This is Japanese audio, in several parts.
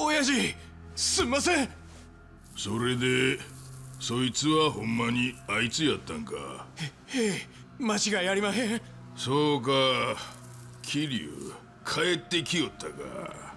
親父、すんません。 それでそいつはほんまにあいつやったんか？ へえ、間違いありまへん。 そうか、桐生帰ってきよったか。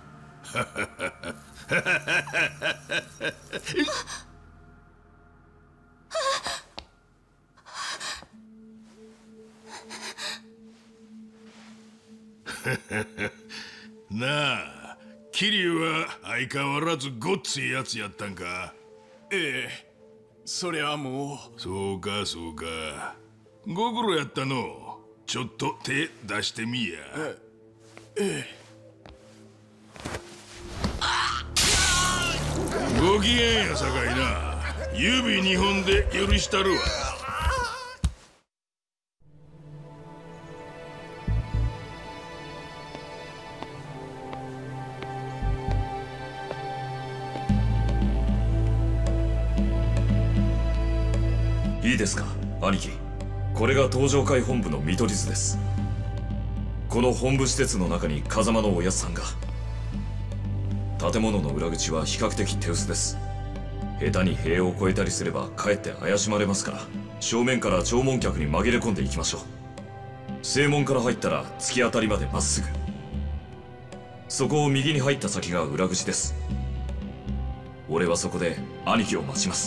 なあ、桐生は相変わらずごっついやつやったんか？ ええ、そりゃもう。 そうかそうか、ご苦労やったの。ちょっと手出してみや。 ええ。 ご機嫌やさかいな。指2本で許したるわ。 いいですか、兄貴。これが東上会本部の見取り図です。この本部施設の中に風間のおやつさんが。建物の裏口は比較的手薄です。下手に塀を越えたりすればかえって怪しまれますから、正面から弔問客に紛れ込んでいきましょう。正門から入ったら突き当たりまでまっすぐ。そこを右に入った先が裏口です。俺はそこで兄貴を待ちます。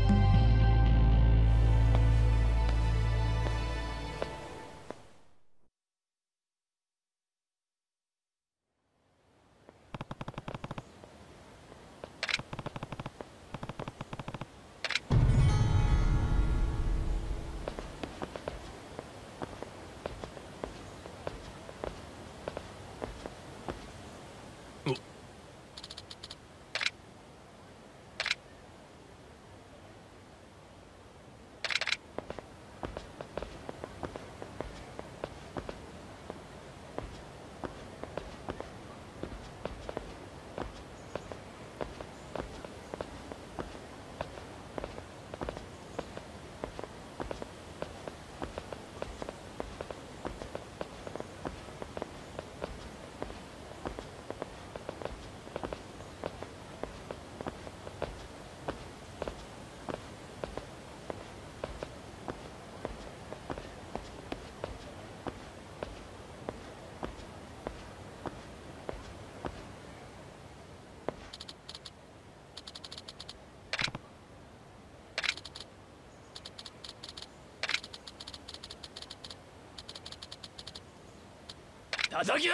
叩き出せ。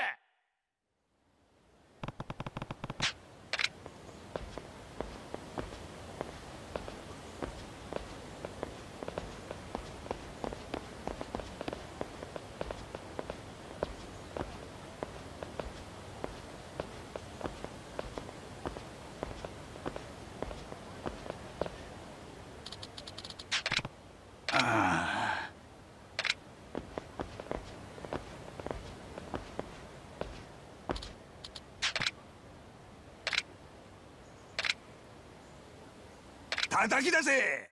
叩き出せ。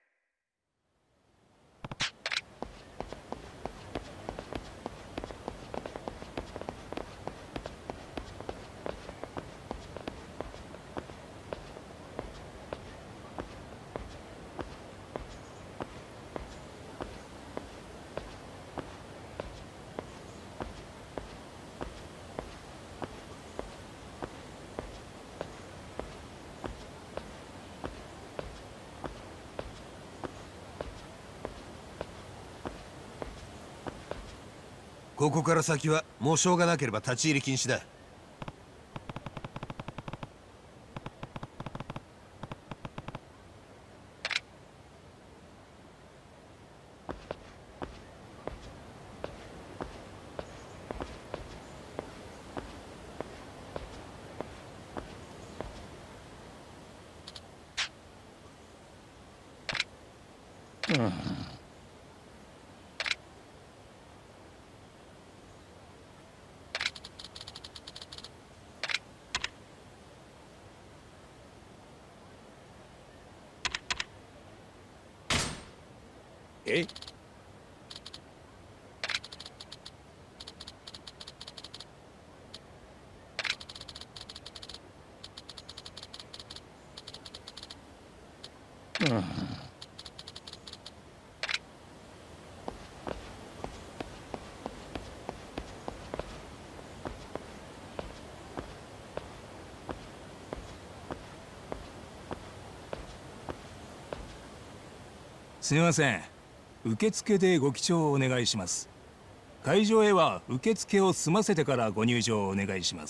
ここから先はもうしょうがなければ立ち入り禁止だ。え？ すみません。受付でご記帳をお願いします。会場へは受付を済ませてからご入場をお願いします。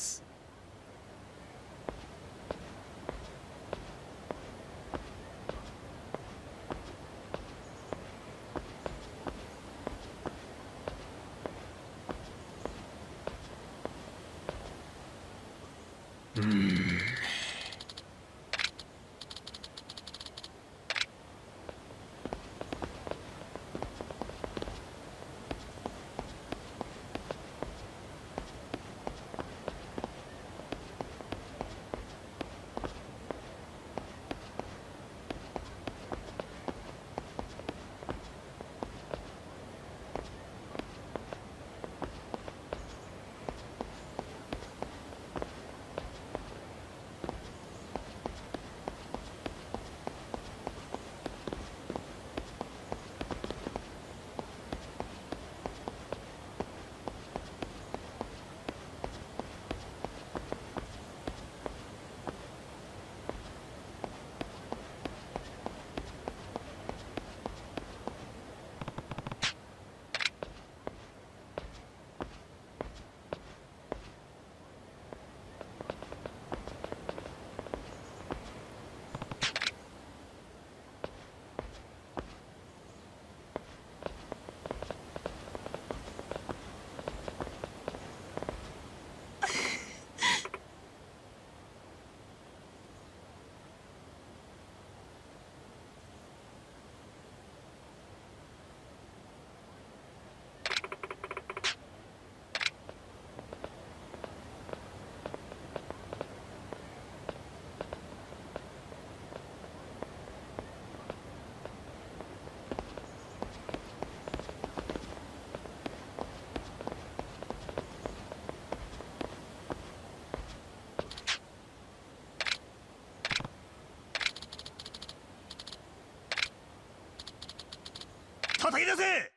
叩き出せ。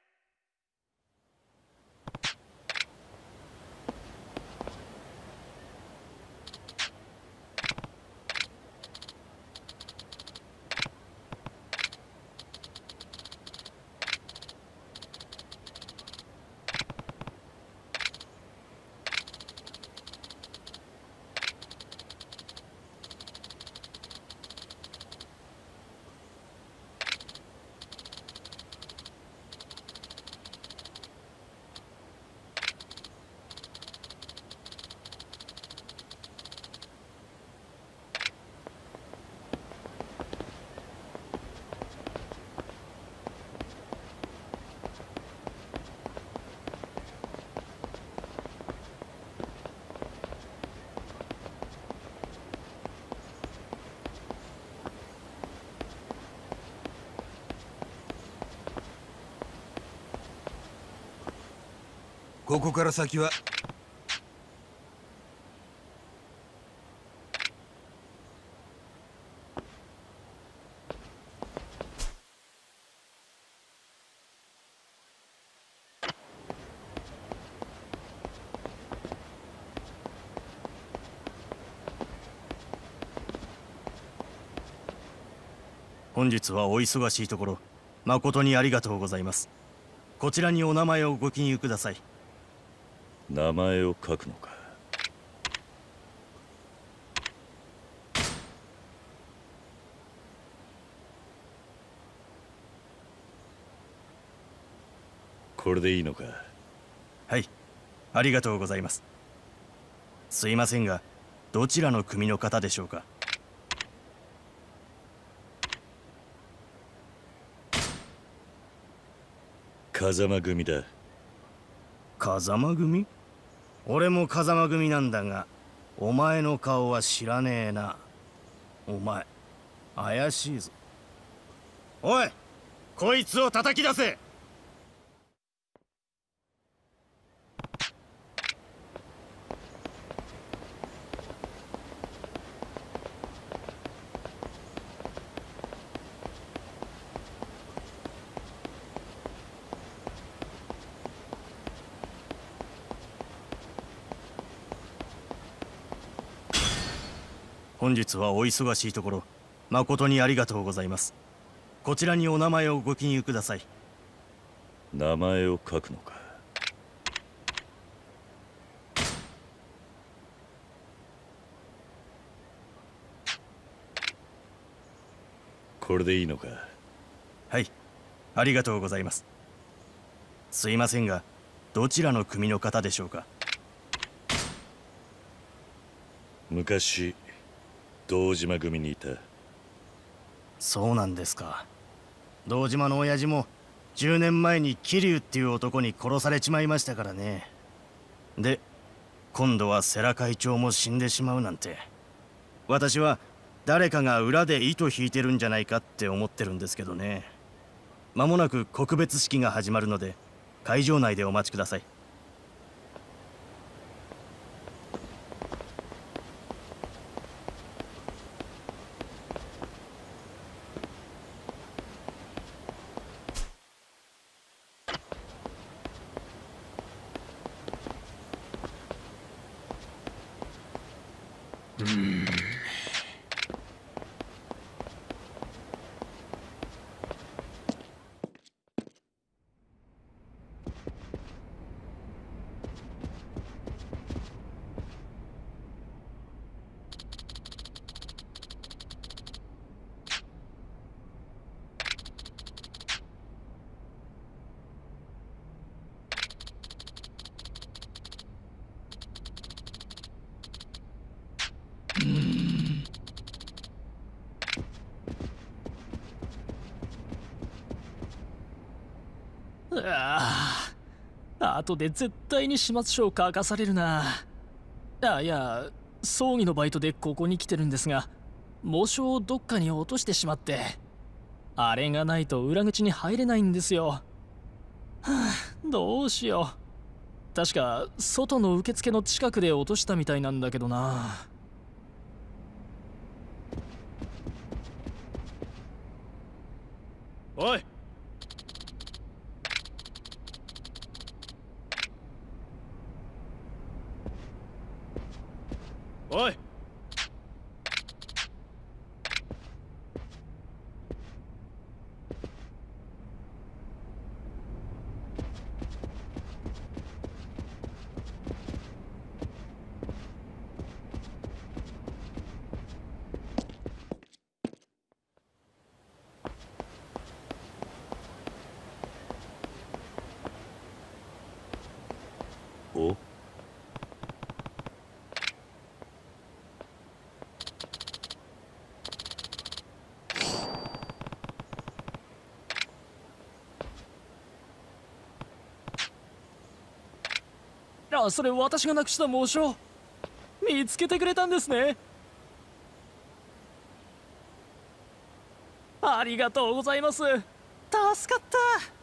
ここから先は本日はお忙しいところ誠にありがとうございます。こちらにお名前をご記入ください。 名前を書くのか。これでいいのか。 はい、ありがとうございます。すいませんが、どちらの組の方でしょうか。 風間組だ。 風間組？俺も風間組なんだが、お前の顔は知らねえな。お前怪しいぞ。おい、こいつを叩き出せ。本日はお忙しいところ誠にありがとうございます。 こちらにお名前をご記入ください。 名前を書くのか。これでいいのか。 はい、ありがとうございます。すいませんが、どちらの組の方でしょうか。 昔堂島組にいた。 そうなんですか。堂島の親父も10年前に桐生っていう男に殺されちまいましたからね。で、今度は世良会長も死んでしまうなんて、私は誰かが裏で糸引いてるんじゃないかって思ってるんですけどね。間もなく告別式が始まるので、会場内でお待ちください。 後で絶対に始末書を書かされるな。いや、葬儀のバイトでここに来てるんですが、喪章をどっかに落としてしまって、あれがないと裏口に入れないんですよ。はあ、どうしよう。確か外の受付の近くで落としたみたいなんだけどな。おい、おい、 お、 それ私がなくした紋章、見つけてくれたんですね。ありがとうございます。助かった。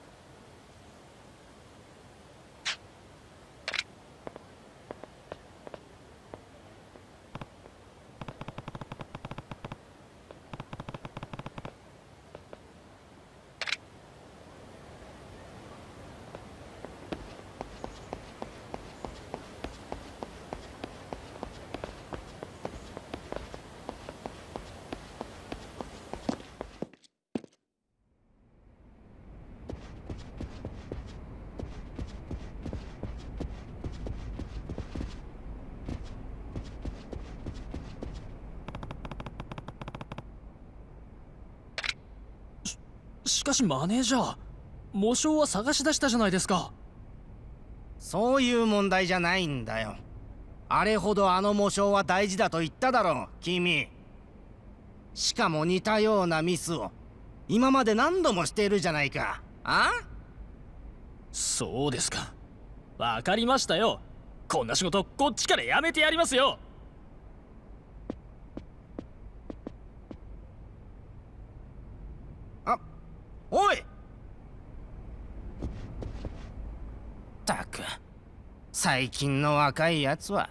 しかしマネージャー、喪章は探し出したじゃないですか。 そういう問題じゃないんだよ。あれほどあの喪章は大事だと言っただろう、君。しかも似たようなミスを今まで何度もしているじゃないか。あ？ そうですか。わかりましたよ。こんな仕事こっちからやめてやりますよ。 おい！ったく、最近の若いやつは。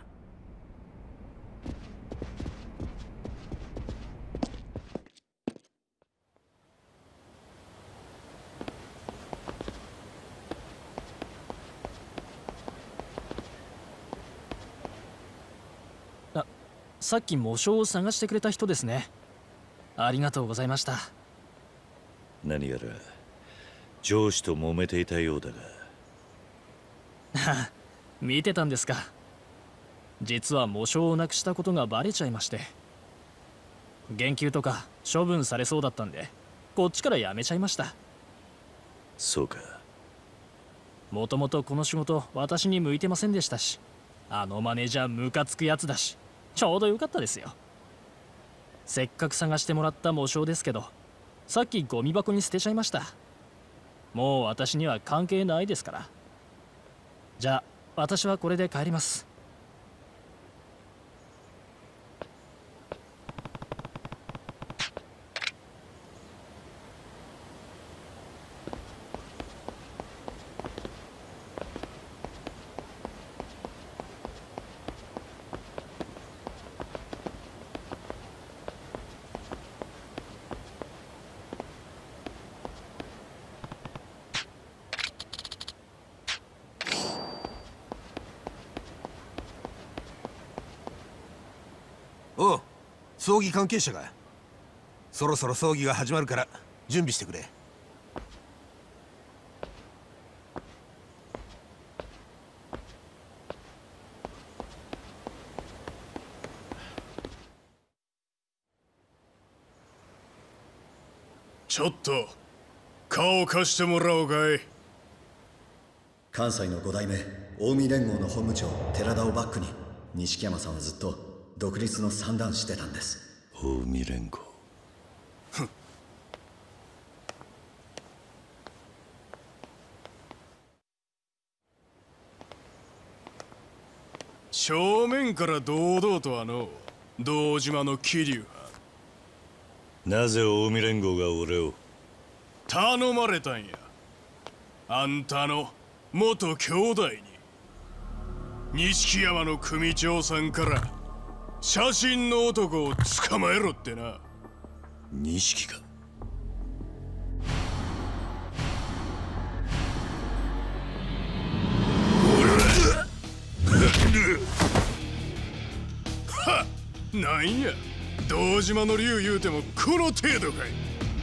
さっき喪章を探してくれた人ですね。ありがとうございました。 何やら上司と揉めていたようだが。 見てたんですか。実は喪章をなくしたことがバレちゃいまして、減給とか処分されそうだったんでこっちから辞めちゃいました。 そうか。 もともとこの仕事私に向いてませんでしたし、あのマネージャームカつくやつだし、ちょうどよかったですよ。せっかく探してもらった喪章ですけど、さっきゴミ箱に捨てちゃいました。もう私には関係ないですから。じゃあ私はこれで帰ります。 おう、葬儀関係者が。そろそろ葬儀が始まるから準備してくれ。 ちょっと顔を貸してもらおうかい。 関西の5代目近江連合の本部長寺田をバックに錦山さんはずっと独立の算段してたんです。 近江連合。 正面から堂々と堂島の桐生は。 なぜ近江連合が俺を。 頼まれたんや。あんたの元兄弟に。錦山の組長さんから写真の男を捕まえろってな。 錦か。 はっ、なんや堂島の竜言うてもこの程度かい。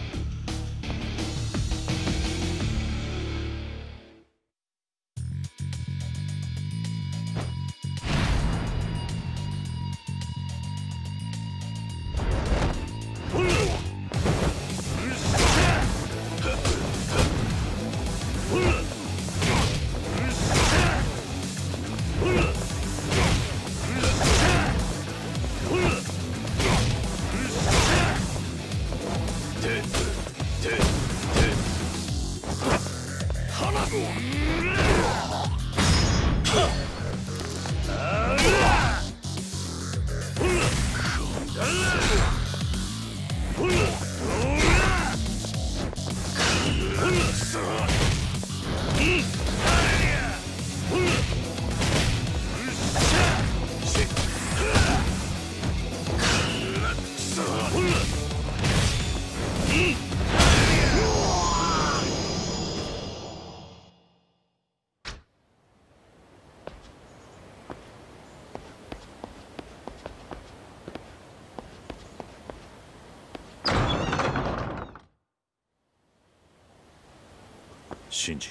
シンジ、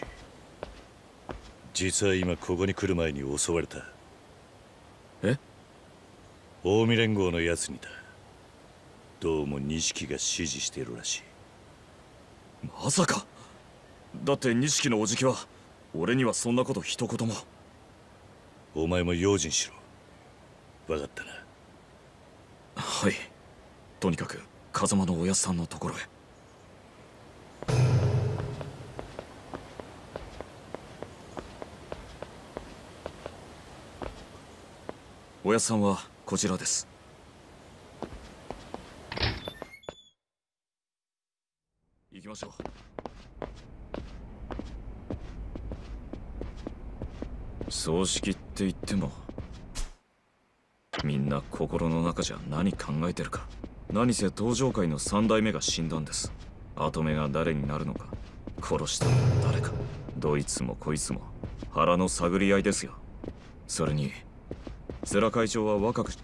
実は今ここに来る前に襲われた。 え？ 近江連合のやつにだ。どうも錦が指示しているらしい。 まさか。だって錦のおじきは俺にはそんなこと一言も。 お前も用心しろ。分かったな。 はい。とにかく風間のおやっさんのところへ。おやっさんはこちらです。行きましょう。葬式って言ってもみんな心の中じゃ何考えてるか。何せ登場界の3代目が死んだんです。跡目が誰になるのか、殺したのは誰か、どいつもこいつも腹の探り合いですよ。それに世良会長は若く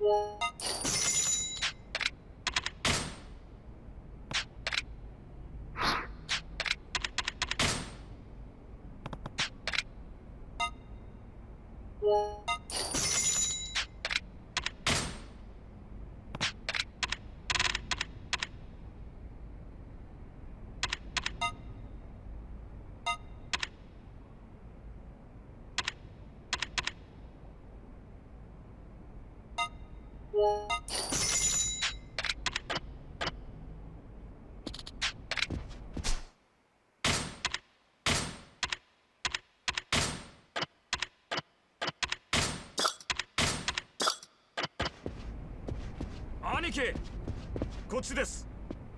兄貴、こっちです。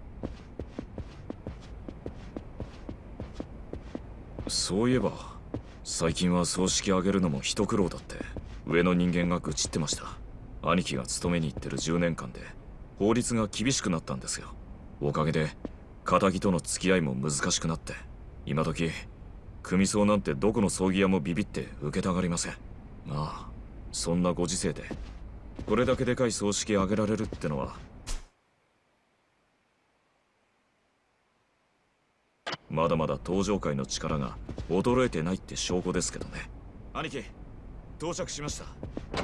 そういえば最近は葬式挙げるのも一苦労だって上の人間が愚痴ってました。兄貴が勤めに行ってる10年間で法律が厳しくなったんですよ。おかげで仇との付き合いも難しくなって、今時組葬なんてどこの葬儀屋もビビって受けたがりません。まあそんなご時世でこれだけでかい葬式挙げられるってのは、まだまだ登場界の力が衰えてないって証拠ですけどね。兄貴、到着しました。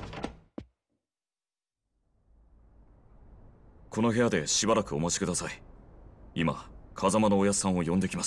この部屋でしばらくお待ちください。今風間のおやっさんを呼んできます。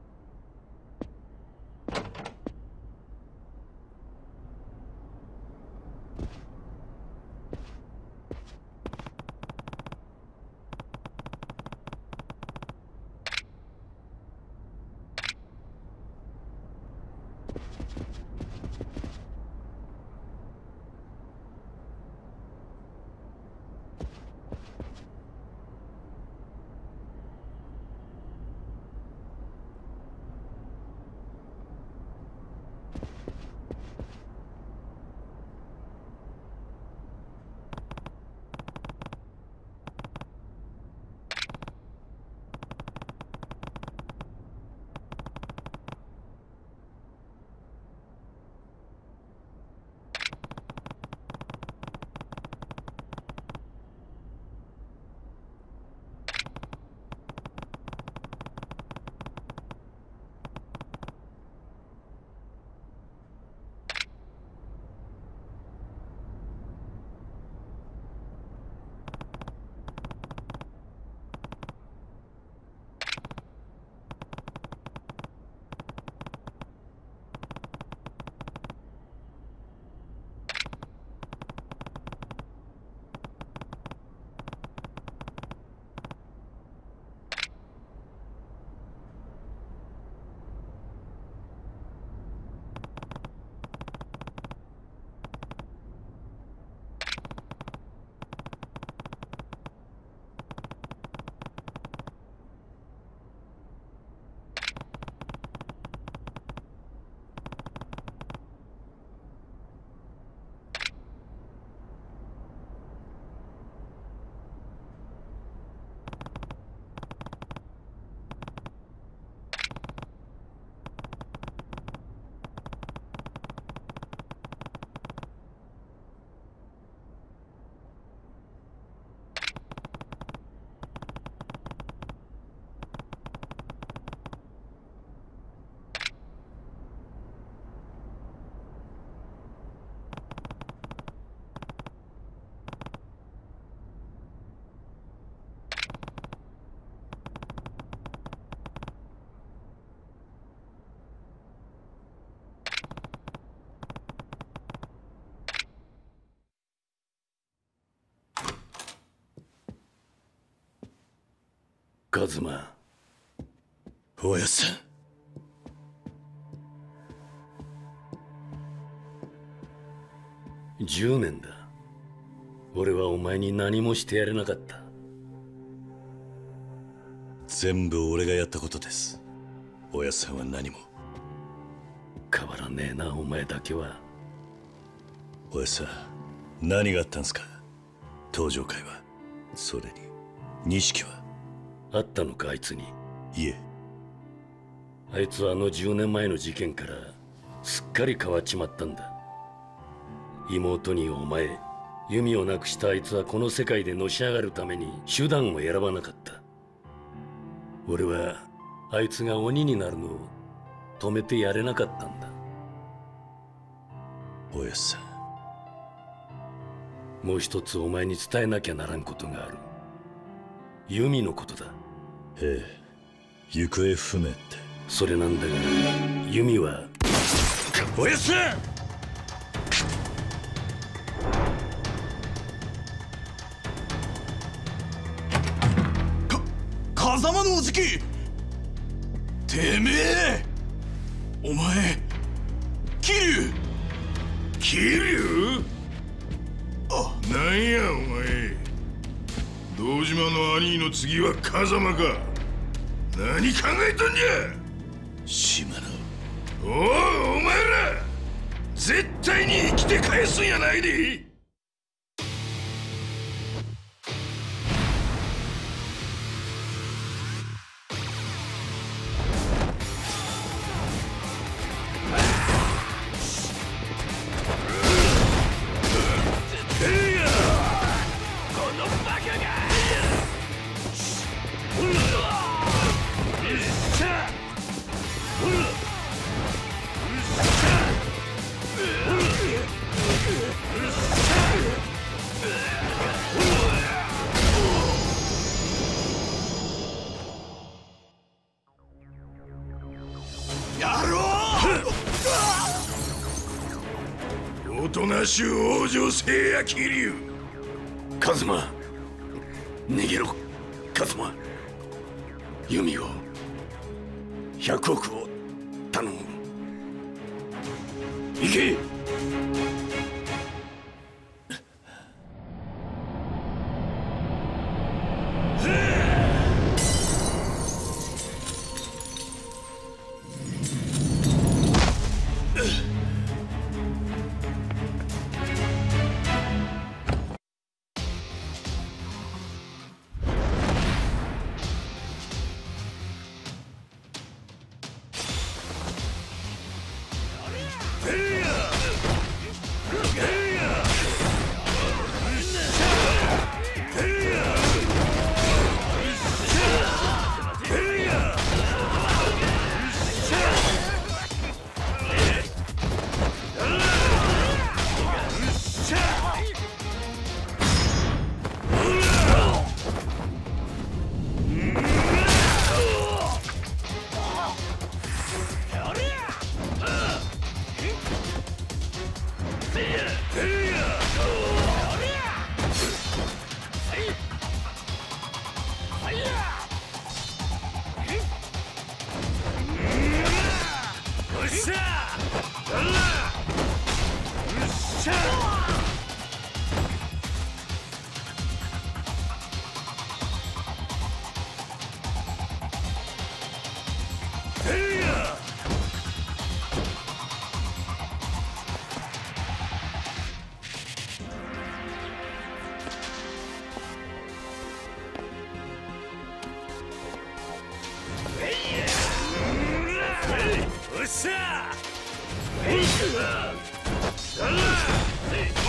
カズマ、おやっさん。10年だ。俺はお前に何もしてやれなかった。全部俺がやったことです。おやっさんは何も。変わらねえな、お前だけは。おやっさん、何があったんすか？登場会は。それに錦はあったのか、あいつに。いえ。あいつはあの10年前の事件からすっかり変わっちまったんだ。妹にお前、 弓をなくしたあいつはこの世界でのし上がるために手段を選ばなかった。俺はあいつが鬼になるのを止めてやれなかったんだ。 おやっさん、もう一つお前に伝えなきゃならんことがある。弓のことだ。 ええ、行方不明って。 それなんだが、弓はおやっさん、 風間のおじき、てめえ、お前桐生なんやお前、堂島の兄の次は風間か。何考えとんじゃ。 島野、 お前ら絶対に生きて返すんやないで。おとなしゅう往生せえや桐生。 カズマ、逃げろカズマ。弓を100億を頼む。行け。 おっしゃー。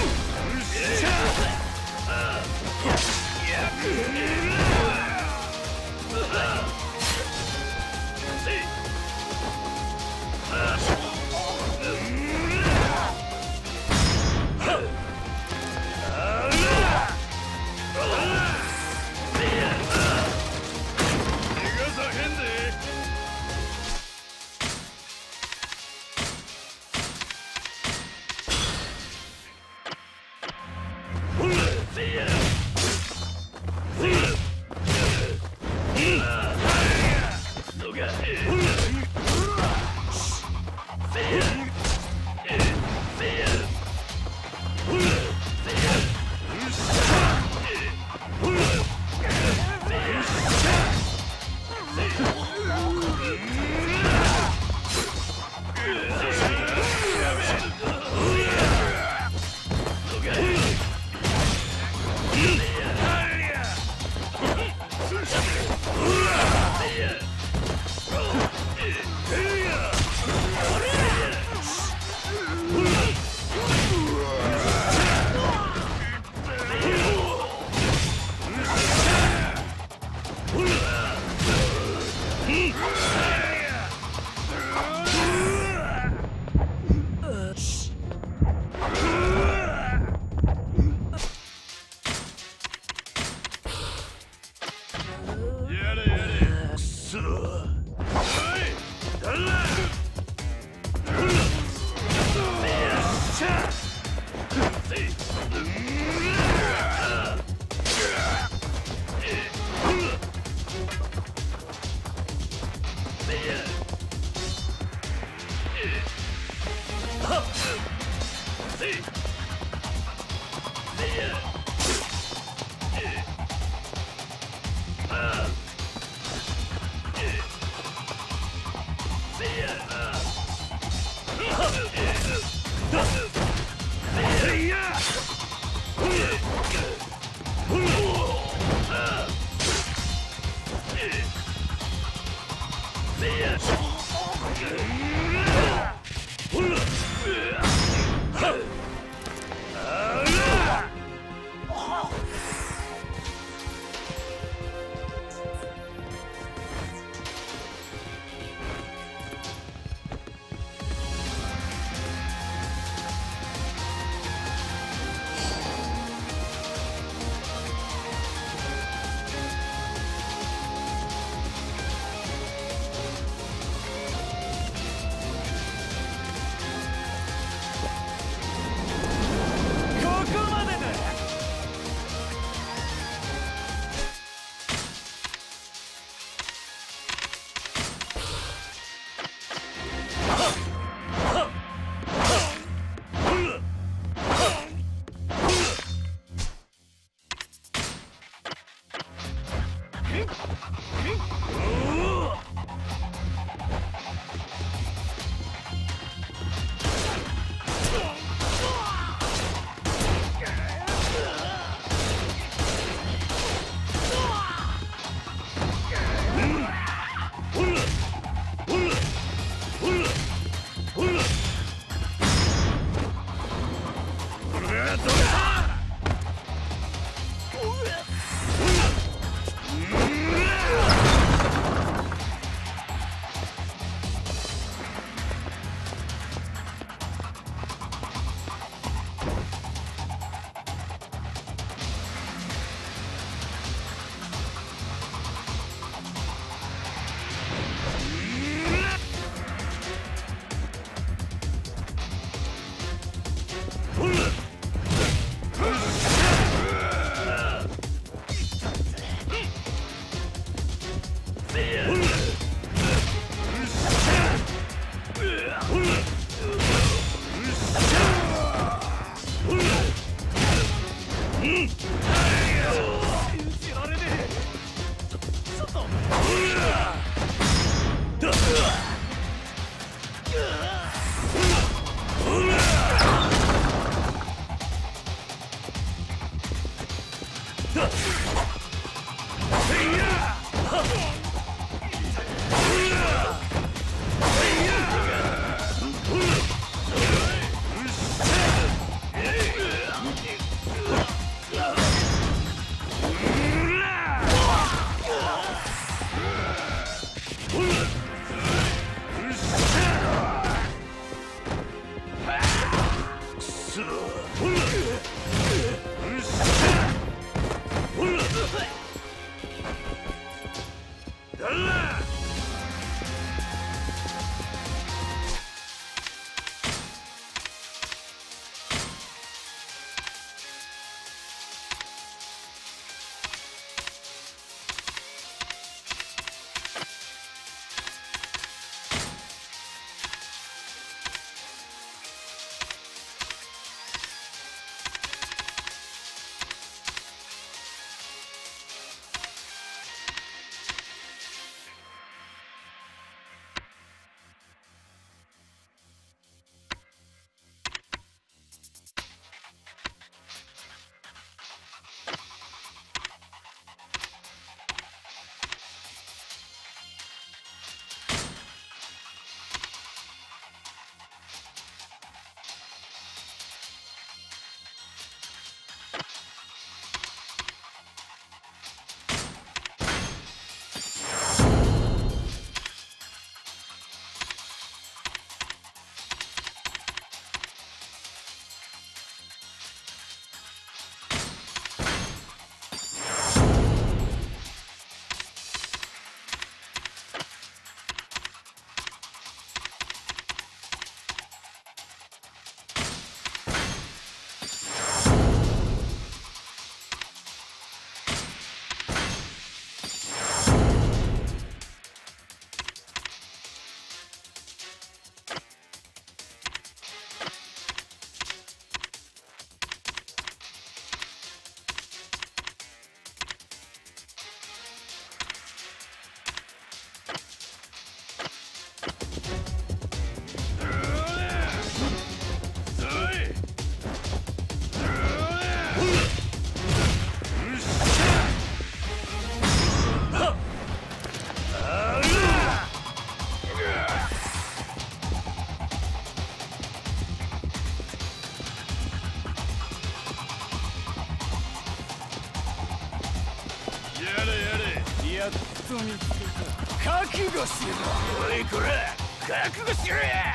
やっと見つけた。覚悟しろ。おいこら、覚悟しろや。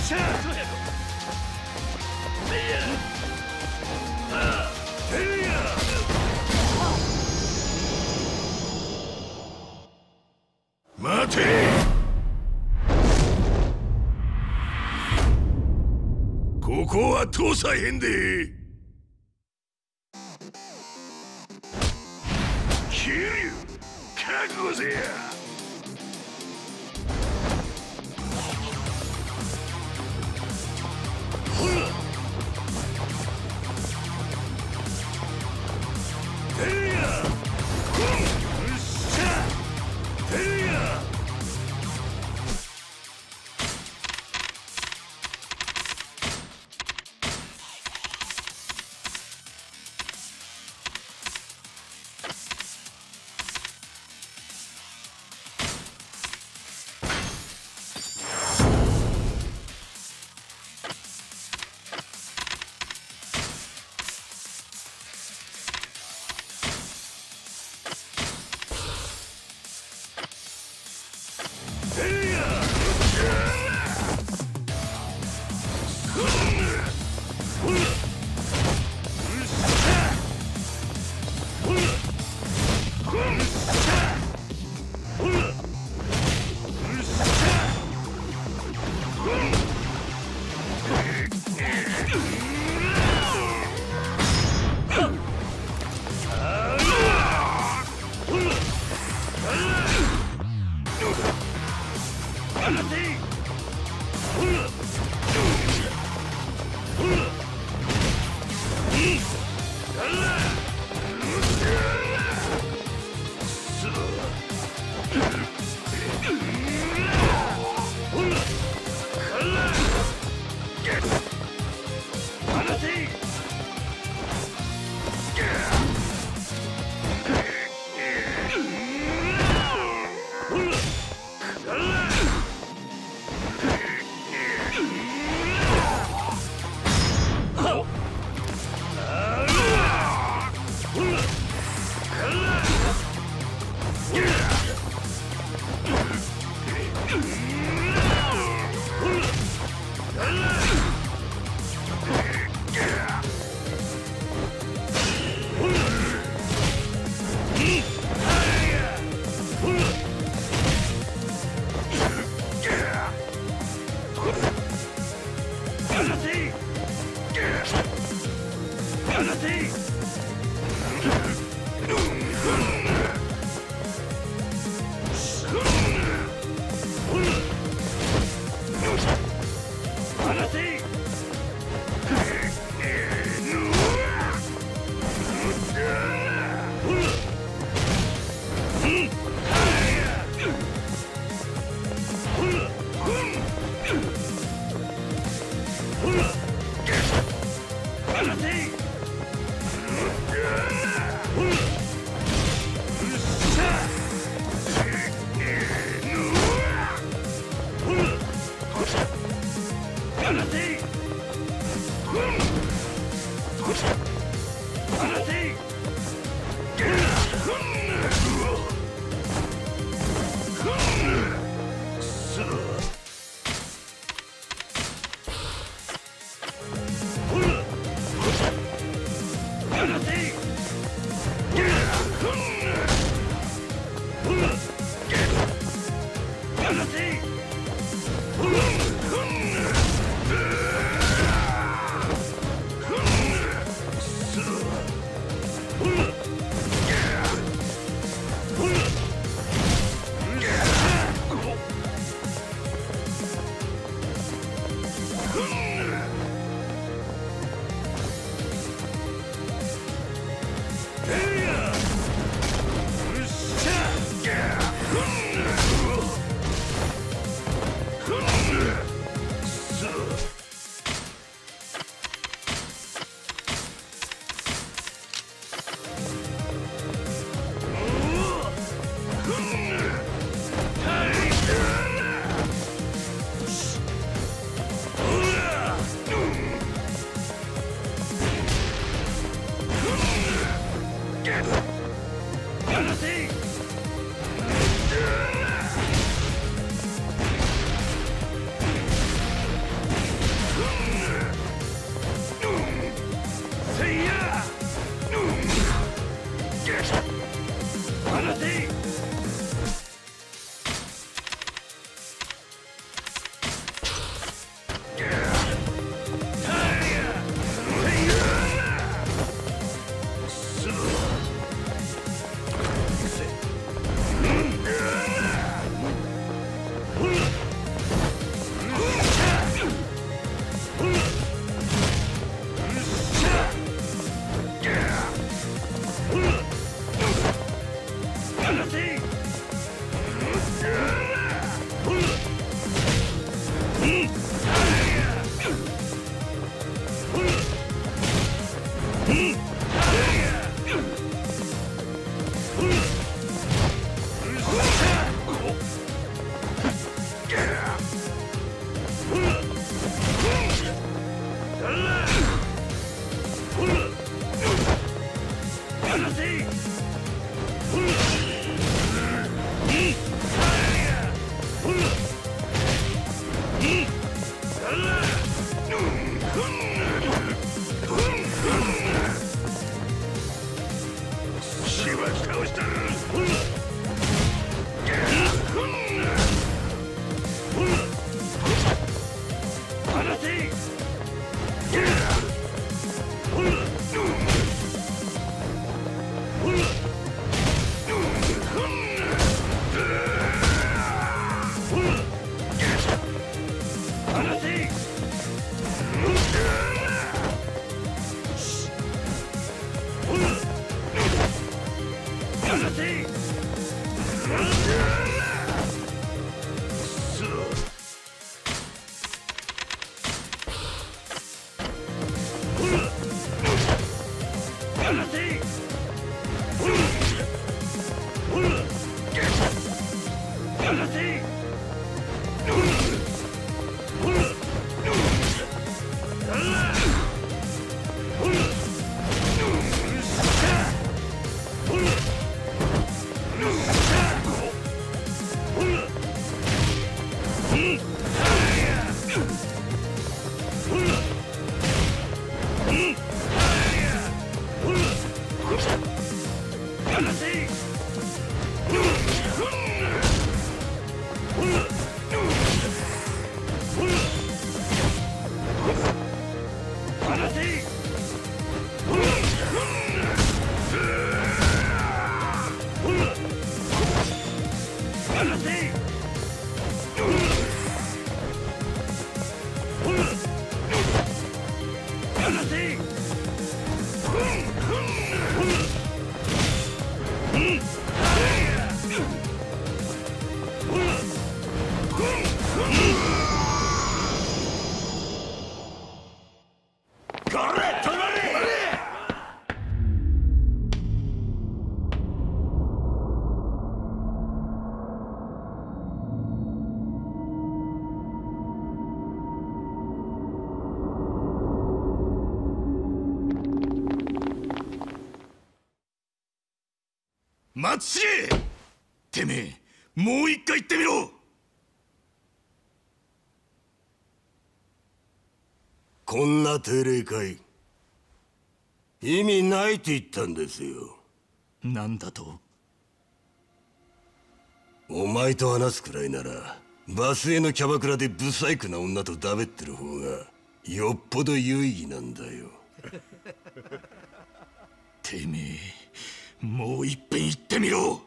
待て。ここは通さへんで。桐生、覚悟せや。ほら。てや。よっしゃ。てや。 松重、てめえもう一回言ってみろ。 こんな定例会意味ないって言ったんですよ。 なんだと？ お前と話すくらいならバスへのキャバクラでブサイクな女とだべってる方がよっぽど有意義なんだよ。 てめえもう一遍言ってみろ。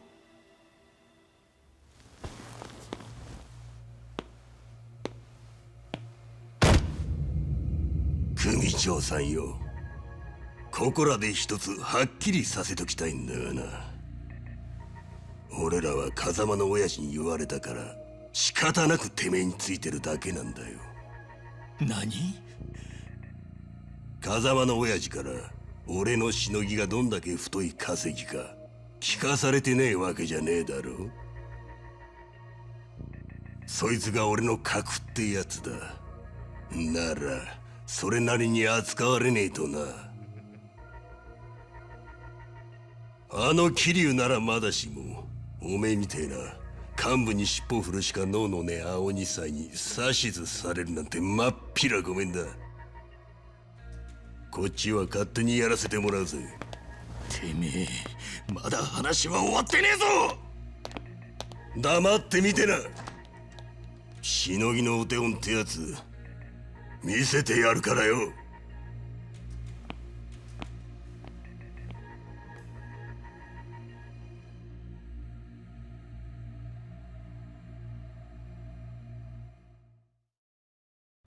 組長さんよ、ここらで一つはっきりさせときたいんだがな。俺らは風間の親父に言われたから仕方なくてめえについてるだけなんだよ。 何？ 風間の親父から俺のしのぎがどんだけ太い稼ぎか聞かされてねえわけじゃねえだろ。そいつが俺の核ってやつだ。ならそれなりに扱われねえとな。あの桐生ならまだしも、おめえみてえな幹部に尻尾振るしか能のねえ青二歳に指図されるなんてまっぴらごめんだ。こっちは勝手にやらせてもらうぜ。 てめえまだ話は終わってねえぞ。 黙ってみてな。しのぎのお手本ってやつ見せてやるからよ。